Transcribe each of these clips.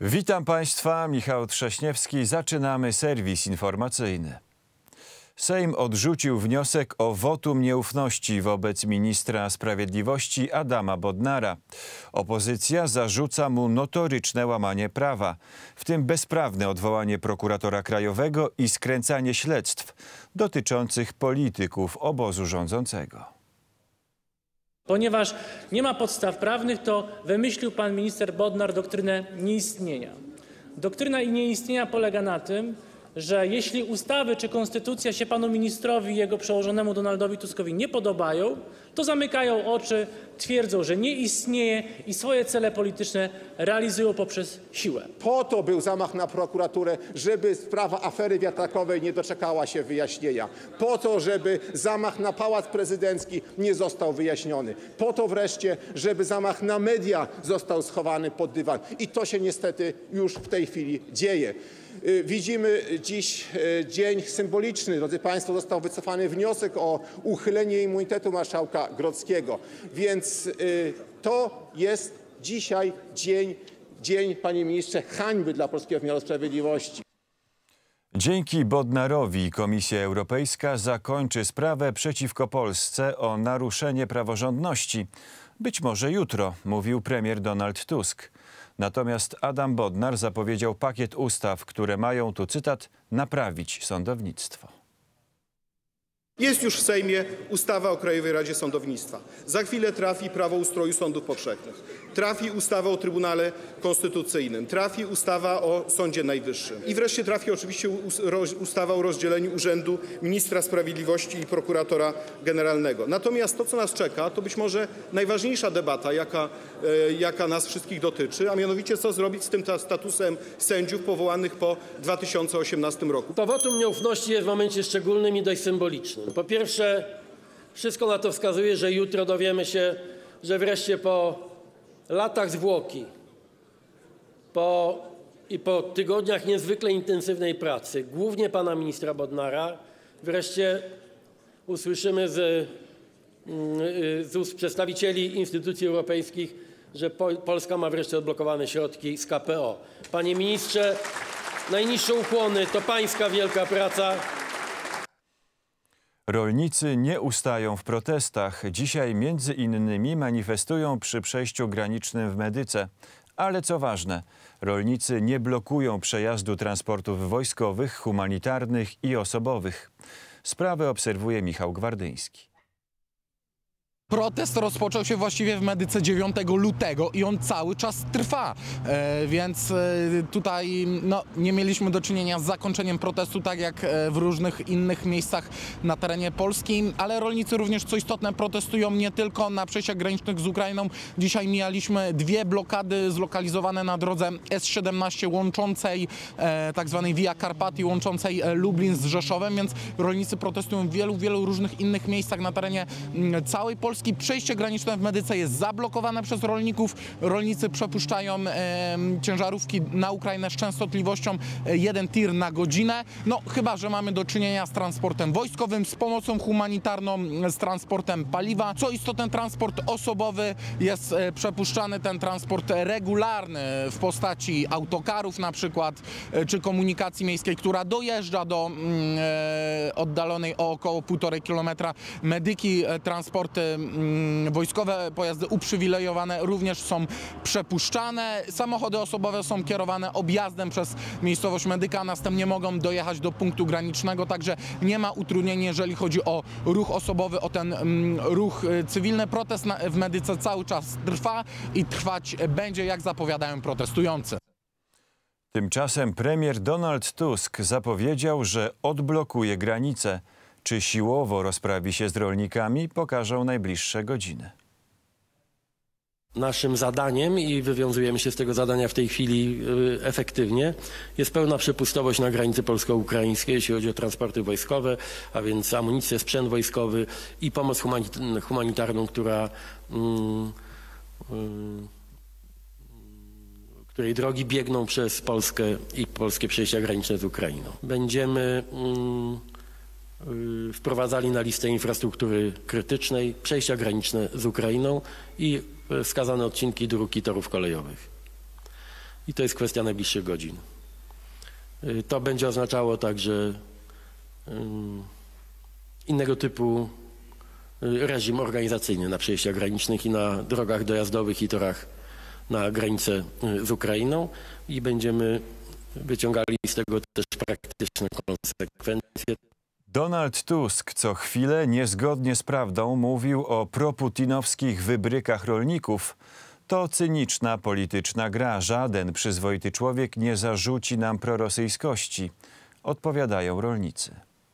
Witam Państwa, Michał Trzaśniewski. Zaczynamy serwis informacyjny. Sejm odrzucił wniosek o wotum nieufności wobec ministra sprawiedliwości Adama Bodnara. Opozycja zarzuca mu notoryczne łamanie prawa, w tym bezprawne odwołanie prokuratora krajowego i skręcanie śledztw dotyczących polityków obozu rządzącego. Ponieważ nie ma podstaw prawnych, to wymyślił pan minister Bodnar doktrynę nieistnienia. Doktryna nieistnienia polega na tym, że jeśli ustawy czy konstytucja się panu ministrowi i jego przełożonemu Donaldowi Tuskowi nie podobają, to zamykają oczy, twierdzą, że nie istnieje i swoje cele polityczne realizują poprzez siłę. Po to był zamach na prokuraturę, żeby sprawa afery wiatrakowej nie doczekała się wyjaśnienia. Po to, żeby zamach na Pałac Prezydencki nie został wyjaśniony. Po to wreszcie, żeby zamach na media został schowany pod dywan. I to się niestety już w tej chwili dzieje. Widzimy dziś dzień symboliczny. Drodzy Państwo, został wycofany wniosek o uchylenie immunitetu marszałka Grodzkiego. Więc to jest dzisiaj dzień, panie ministrze, hańby dla polskiego wymiaru sprawiedliwości. Dzięki Bodnarowi Komisja Europejska zakończy sprawę przeciwko Polsce o naruszenie praworządności. Być może jutro, mówił premier Donald Tusk. Natomiast Adam Bodnar zapowiedział pakiet ustaw, które mają, tu cytat, naprawić sądownictwo. Jest już w Sejmie ustawa o Krajowej Radzie Sądownictwa. Za chwilę trafi prawo ustroju sądów powszechnych. Trafi ustawa o Trybunale Konstytucyjnym. Trafi ustawa o Sądzie Najwyższym. I wreszcie trafi oczywiście ustawa o rozdzieleniu urzędu ministra sprawiedliwości i prokuratora generalnego. Natomiast to, co nas czeka, to być może najważniejsza debata, jaka nas wszystkich dotyczy, a mianowicie co zrobić z tym statusem sędziów powołanych po 2018 roku. To wotum nieufności jest w momencie szczególnym i dość symbolicznym. Po pierwsze, wszystko na to wskazuje, że jutro dowiemy się, że wreszcie po latach zwłoki po tygodniach niezwykle intensywnej pracy, głównie pana ministra Bodnara, wreszcie usłyszymy z ust przedstawicieli instytucji europejskich, że Polska ma wreszcie odblokowane środki z KPO. Panie ministrze, najniższe ukłony, to pańska wielka praca. Rolnicy nie ustają w protestach. Dzisiaj między innymi manifestują przy przejściu granicznym w Medyce. Ale co ważne, rolnicy nie blokują przejazdu transportów wojskowych, humanitarnych i osobowych. Sprawę obserwuje Michał Gwardyński. Protest rozpoczął się właściwie w Medyce 9 lutego i on cały czas trwa, więc tutaj nie mieliśmy do czynienia z zakończeniem protestu, tak jak w różnych innych miejscach na terenie Polski, ale rolnicy również, co istotne, protestują nie tylko na przejściach granicznych z Ukrainą. Dzisiaj mijaliśmy dwie blokady zlokalizowane na drodze S17 łączącej tak zwanej Via Carpatii, łączącej Lublin z Rzeszowem, więc rolnicy protestują w wielu różnych innych miejscach na terenie całej Polski. Przejście graniczne w Medyce jest zablokowane przez rolników. Rolnicy przepuszczają ciężarówki na Ukrainę z częstotliwością 1 tir na godzinę. No chyba że mamy do czynienia z transportem wojskowym, z pomocą humanitarną, z transportem paliwa. Co istotne, transport osobowy jest przepuszczany, ten transport regularny w postaci autokarów na przykład, czy komunikacji miejskiej, która dojeżdża do oddalonej o około 1,5 kilometra Medyki. Transporty wojskowe, pojazdy uprzywilejowane również są przepuszczane. Samochody osobowe są kierowane objazdem przez miejscowość Medyka, następnie mogą dojechać do punktu granicznego, także nie ma utrudnień, jeżeli chodzi o ruch osobowy, o ten ruch cywilny. Protest w Medyce cały czas trwa i trwać będzie, jak zapowiadają protestujący. Tymczasem premier Donald Tusk zapowiedział, że odblokuje granice. Czy siłowo rozprawi się z rolnikami, pokażą najbliższe godziny. Naszym zadaniem, i wywiązujemy się z tego zadania w tej chwili efektywnie, jest pełna przepustowość na granicy polsko-ukraińskiej, jeśli chodzi o transporty wojskowe, a więc amunicję, sprzęt wojskowy i pomoc humanitarną, której drogi biegną przez Polskę i polskie przejścia graniczne z Ukrainą. Będziemy wprowadzali na listę infrastruktury krytycznej przejścia graniczne z Ukrainą i wskazane odcinki dróg i torów kolejowych. i to jest kwestia najbliższych godzin. To będzie oznaczało także innego typu reżim organizacyjny na przejściach granicznych i na drogach dojazdowych i torach na granicę z Ukrainą i będziemy wyciągali z tego też praktyczne konsekwencje. Donald Tusk co chwilę niezgodnie z prawdą mówił o proputinowskich wybrykach rolników. To cyniczna polityczna gra. Żaden przyzwoity człowiek nie zarzuci nam prorosyjskości, odpowiadają rolnicy.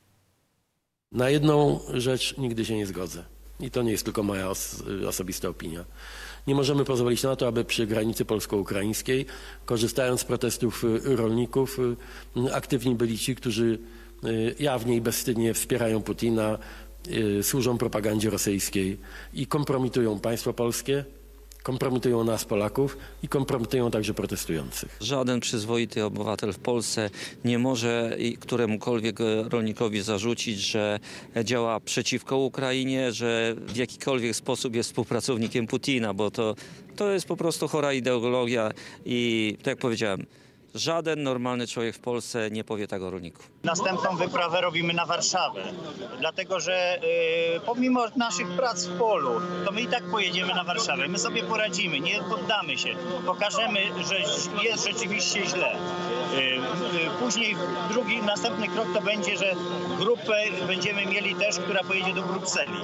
Na jedną rzecz nigdy się nie zgodzę. I to nie jest tylko moja osobista opinia. Nie możemy pozwolić na to, aby przy granicy polsko-ukraińskiej, korzystając z protestów rolników, aktywni byli ci, którzy jawnie i bezwstydnie wspierają Putina, służą propagandzie rosyjskiej i kompromitują państwo polskie, kompromitują nas, Polaków, i kompromitują także protestujących. Żaden przyzwoity obywatel w Polsce nie może któremukolwiek rolnikowi zarzucić, że działa przeciwko Ukrainie, że w jakikolwiek sposób jest współpracownikiem Putina, bo to jest po prostu chora ideologia i tak jak powiedziałem, żaden normalny człowiek w Polsce nie powie tak o rolniku. Następną wyprawę robimy na Warszawę, dlatego że pomimo naszych prac w polu, to my i tak pojedziemy na Warszawę. My sobie poradzimy, nie poddamy się. Pokażemy, że jest rzeczywiście źle. Później następny krok to będzie, że grupę będziemy mieli też, która pojedzie do Brukseli.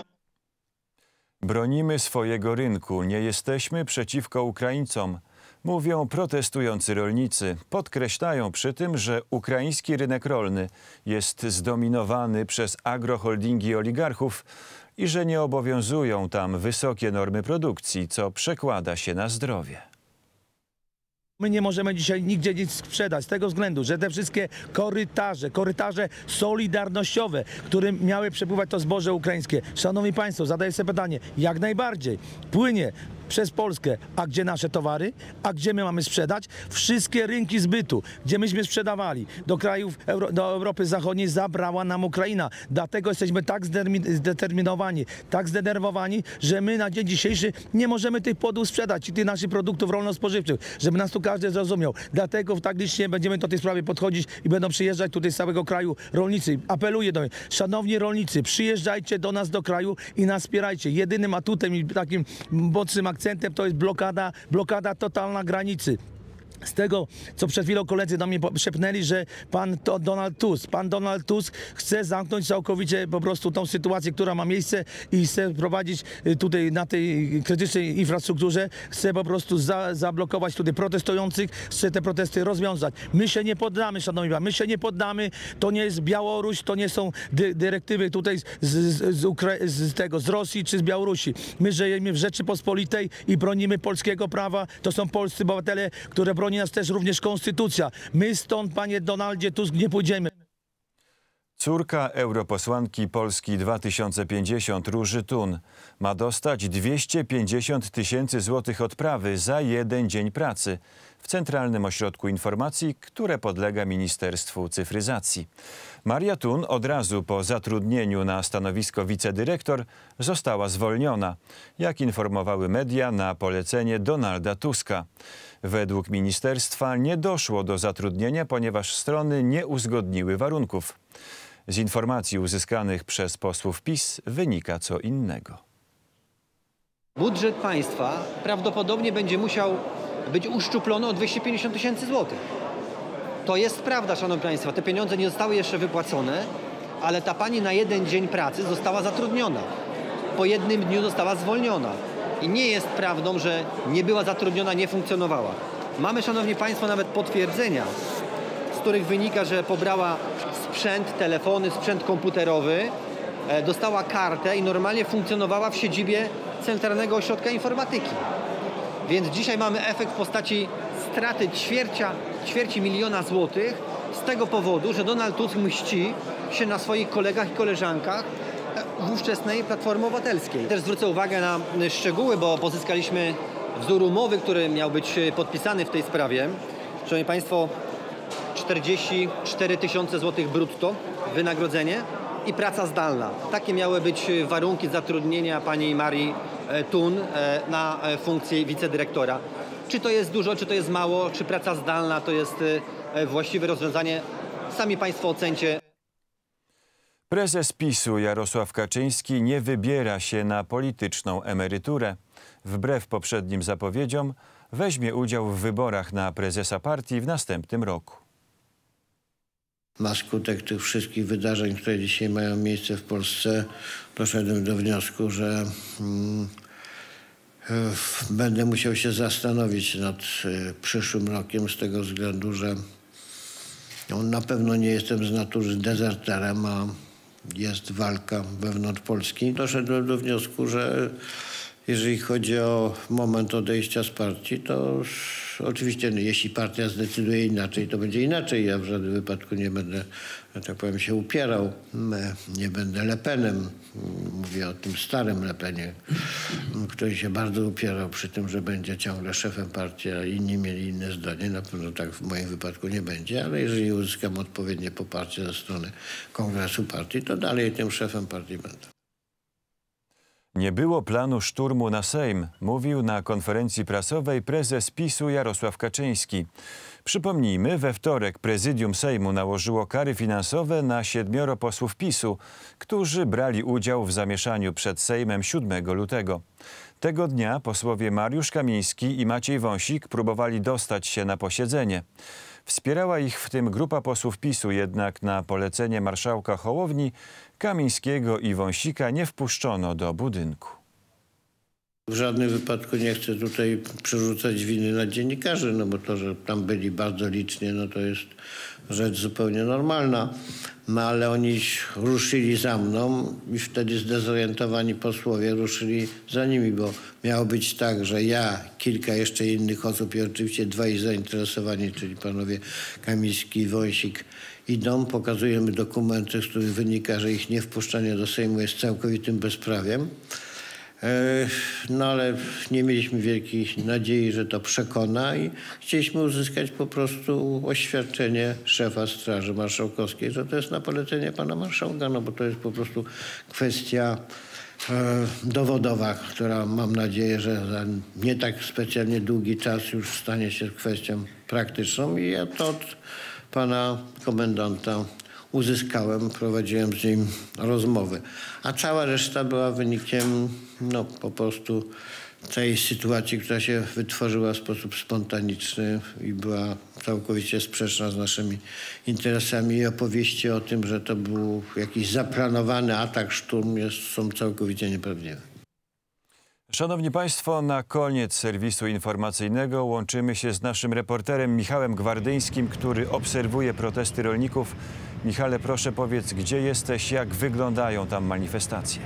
Bronimy swojego rynku, nie jesteśmy przeciwko Ukraińcom, mówią protestujący rolnicy. Podkreślają przy tym, że ukraiński rynek rolny jest zdominowany przez agroholdingi oligarchów i że nie obowiązują tam wysokie normy produkcji, co przekłada się na zdrowie. My nie możemy dzisiaj nigdzie nic sprzedać z tego względu, że te wszystkie korytarze solidarnościowe, którym miały przepływać to zboże ukraińskie. Szanowni Państwo, zadaję sobie pytanie, jak najbardziej płynie przez Polskę, a gdzie nasze towary, a gdzie my mamy sprzedać? Wszystkie rynki zbytu, gdzie myśmy sprzedawali do krajów, do Europy Zachodniej zabrała nam Ukraina. Dlatego jesteśmy tak zdeterminowani, tak zdenerwowani, że my na dzień dzisiejszy nie możemy tych płodów sprzedać i tych naszych produktów rolno-spożywczych, żeby nas tu każdy zrozumiał. Dlatego tak licznie będziemy do tej sprawy podchodzić i będą przyjeżdżać tutaj z całego kraju rolnicy. Apeluję do nich, szanowni rolnicy, przyjeżdżajcie do nas do kraju i nas wspierajcie. Jedynym atutem i takim mocnym akcentem to jest blokada totalna granicy. Z tego, co przed chwilą koledzy do mnie szepnęli, że pan Donald Tusk chce zamknąć całkowicie po prostu tą sytuację, która ma miejsce i chce prowadzić tutaj na tej krytycznej infrastrukturze, chce po prostu zablokować tutaj protestujących, chce te protesty rozwiązać. My się nie poddamy, szanowni państwo, my się nie poddamy, to nie jest Białoruś, to nie są dyrektywy tutaj z Rosji czy z Białorusi. My żyjemy w Rzeczypospolitej i bronimy polskiego prawa, to są polscy obywatele, które broni nas też również konstytucja. My stąd, panie Donaldzie Tusk, nie pójdziemy. Córka europosłanki Polski 2050 Róży Thun ma dostać 250 000 złotych odprawy za 1 dzień pracy w Centralnym Ośrodku Informacji, które podlega Ministerstwu Cyfryzacji. Maria Thun od razu po zatrudnieniu na stanowisko wicedyrektor została zwolniona, jak informowały media, na polecenie Donalda Tuska. Według ministerstwa nie doszło do zatrudnienia, ponieważ strony nie uzgodniły warunków. Z informacji uzyskanych przez posłów PiS wynika co innego. Budżet państwa prawdopodobnie będzie musiał być uszczuplony o 250 000 złotych. To jest prawda, szanowni państwo, te pieniądze nie zostały jeszcze wypłacone, ale ta pani na 1 dzień pracy została zatrudniona. Po 1 dniu została zwolniona. I nie jest prawdą, że nie była zatrudniona, nie funkcjonowała. Mamy, szanowni państwo, nawet potwierdzenia, z których wynika, że pobrała sprzęt, telefony, sprzęt komputerowy, dostała kartę i normalnie funkcjonowała w siedzibie Centralnego Ośrodka Informatyki. Więc dzisiaj mamy efekt w postaci straty ćwierci miliona złotych z tego powodu, że Donald Tusk mści się na swoich kolegach i koleżankach w ówczesnej Platformy Obywatelskiej. Też zwrócę uwagę na szczegóły, bo pozyskaliśmy wzór umowy, który miał być podpisany w tej sprawie. Szanowni państwo, 44 000 złotych brutto wynagrodzenie i praca zdalna. Takie miały być warunki zatrudnienia pani Marii Thun na funkcję wicedyrektora. Czy to jest dużo, czy to jest mało, czy praca zdalna to jest właściwe rozwiązanie, sami Państwo ocencie. Prezes PiS-u Jarosław Kaczyński nie wybiera się na polityczną emeryturę. Wbrew poprzednim zapowiedziom weźmie udział w wyborach na prezesa partii w następnym roku. Na skutek tych wszystkich wydarzeń, które dzisiaj mają miejsce w Polsce, doszedłem do wniosku, że będę musiał się zastanowić nad przyszłym rokiem z tego względu, że na pewno nie jestem z natury dezerterem, a jest walka wewnątrz Polski. Doszedłem do wniosku, że jeżeli chodzi o moment odejścia z partii, to oczywiście jeśli partia zdecyduje inaczej, to będzie inaczej. Ja w żadnym wypadku nie będę, że tak powiem, się upierał. Nie będę Le Penem. Mówię o tym starym Le Penie, który się bardzo upierał przy tym, że będzie ciągle szefem partii, a inni mieli inne zdanie. Na pewno tak w moim wypadku nie będzie, ale jeżeli uzyskam odpowiednie poparcie ze strony Kongresu Partii, to dalej tym szefem partii będę. Nie było planu szturmu na Sejm, mówił na konferencji prasowej prezes PiS-u Jarosław Kaczyński. Przypomnijmy, we wtorek prezydium Sejmu nałożyło kary finansowe na 7 posłów PiS-u, którzy brali udział w zamieszaniu przed Sejmem 7 lutego. Tego dnia posłowie Mariusz Kamiński i Maciej Wąsik próbowali dostać się na posiedzenie. Wspierała ich w tym grupa posłów PiS-u, jednak na polecenie marszałka Hołowni Kamińskiego i Wąsika nie wpuszczono do budynku. W żadnym wypadku nie chcę tutaj przerzucać winy na dziennikarzy, no bo to, że tam byli bardzo licznie, no to jest rzecz zupełnie normalna. No ale oni ruszyli za mną i wtedy zdezorientowani posłowie ruszyli za nimi, bo miało być tak, że ja, kilka jeszcze innych osób i oczywiście dwaj zainteresowani, czyli panowie Kamiński i Wąsik, idą, pokazujemy dokumenty, z których wynika, że ich niewpuszczanie do Sejmu jest całkowitym bezprawiem. No ale nie mieliśmy wielkiej nadziei, że to przekona i chcieliśmy uzyskać po prostu oświadczenie szefa Straży Marszałkowskiej, że to jest na polecenie pana marszałka, no bo to jest po prostu kwestia dowodowa, która mam nadzieję, że za nie tak specjalnie długi czas już stanie się kwestią praktyczną i ja to od pana komendanta uzyskałem, prowadziłem z nim rozmowy. A cała reszta była wynikiem no, po prostu tej sytuacji, która się wytworzyła w sposób spontaniczny i była całkowicie sprzeczna z naszymi interesami i opowieści o tym, że to był jakiś zaplanowany atak, szturm są całkowicie nieprawdziwe. Szanowni Państwo, na koniec serwisu informacyjnego łączymy się z naszym reporterem Michałem Gwardyńskim, który obserwuje protesty rolników. Michale, proszę powiedz, gdzie jesteś, jak wyglądają tam manifestacje?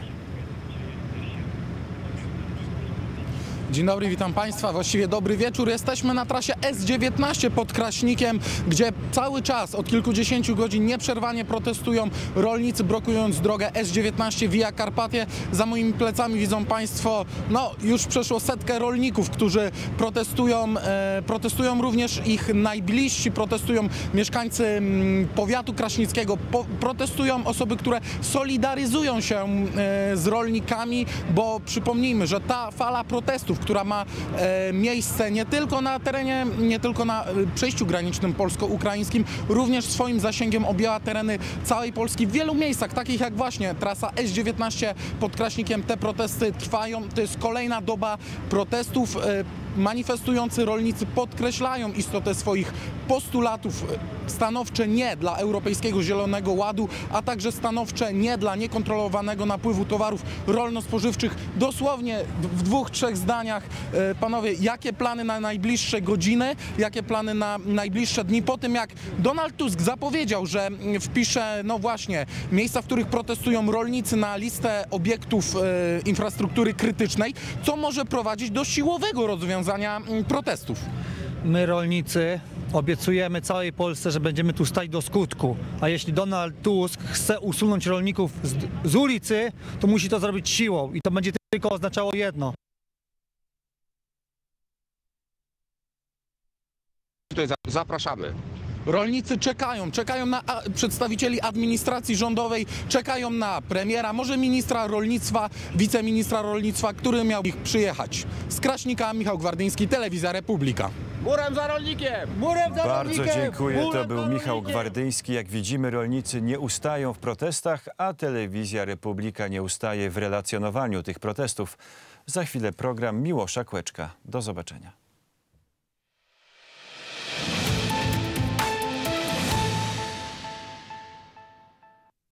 Dzień dobry, witam Państwa. Właściwie dobry wieczór. Jesteśmy na trasie S19 pod Kraśnikiem, gdzie cały czas od kilkudziesięciu godzin nieprzerwanie protestują rolnicy, blokując drogę S19 Via Carpatie. Za moimi plecami widzą Państwo, no już przeszło 100 rolników, którzy protestują. Protestują również ich najbliżsi, protestują mieszkańcy powiatu kraśnickiego, protestują osoby, które solidaryzują się z rolnikami, bo przypomnijmy, że ta fala protestów, która ma miejsce nie tylko na terenie, nie tylko na przejściu granicznym polsko-ukraińskim, również swoim zasięgiem objęła tereny całej Polski. W wielu miejscach, takich jak właśnie trasa S19 pod Kraśnikiem, te protesty trwają. To jest kolejna doba protestów. Manifestujący rolnicy podkreślają istotę swoich postulatów, stanowcze nie dla Europejskiego Zielonego Ładu, a także stanowcze nie dla niekontrolowanego napływu towarów rolno-spożywczych. Dosłownie w 2-3 zdaniach, panowie, jakie plany na najbliższe godziny, jakie plany na najbliższe dni, po tym jak Donald Tusk zapowiedział, że wpisze, no właśnie, miejsca, w których protestują rolnicy na listę obiektów infrastruktury krytycznej, co może prowadzić do siłowego rozwiązania protestów. My rolnicy obiecujemy całej Polsce, że będziemy tu stać do skutku. A jeśli Donald Tusk chce usunąć rolników z ulicy, to musi to zrobić siłą i to będzie tylko oznaczało jedno. Tutaj zapraszamy Rolnicy czekają na przedstawicieli administracji rządowej, czekają na premiera, może ministra rolnictwa, wiceministra rolnictwa, który miał ich przyjechać. Z Kraśnika, Michał Gwardyński, Telewizja Republika. Murem za rolnikiem! Murem za rolnikiem! Bardzo dziękuję. To był rolnikiem! Michał Gwardyński. Jak widzimy, rolnicy nie ustają w protestach, a Telewizja Republika nie ustaje w relacjonowaniu tych protestów. Za chwilę program Miłosza Kłeczka. Do zobaczenia.